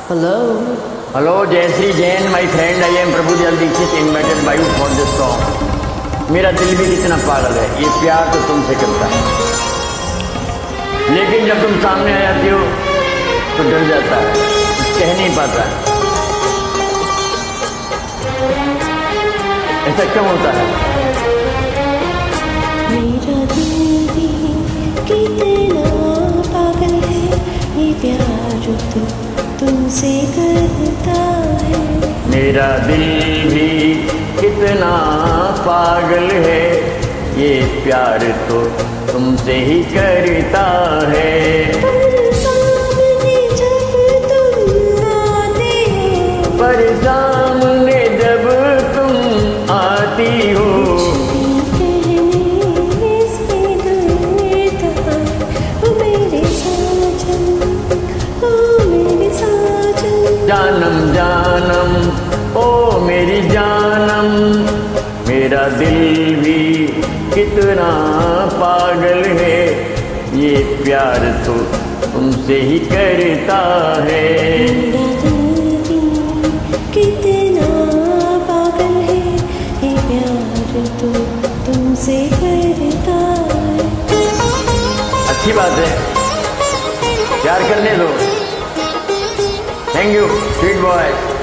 Hello. Hello, Jayashree Jain, my friend. I am Prabhu Dayal Dixit, invited by you for this song. मेरा दिल भी कितना पागल है, ये प्यार तो तुमसे करता है, लेकिन जब तुम सामने आ जाती हो तो डर जाता है, कुछ कह नहीं पाता है। ऐसा क्यों होता है? मेरा दिल भी कितना पागल है, ये प्यार तो तुमसे करता है। मेरा दिल भी कितना पागल है, ये प्यार तो तुमसे ही करता है। पर सामने जब तुम आती हो, जानम जानम ओ मेरी जानम, मेरा दिल भी कितना पागल है, ये प्यार तो तुमसे ही करता है। मेरा दिल भी कितना पागल है, ये प्यार तो तुमसे करता है। अच्छी बात है, प्यार करने दो। Thank you sweet boy.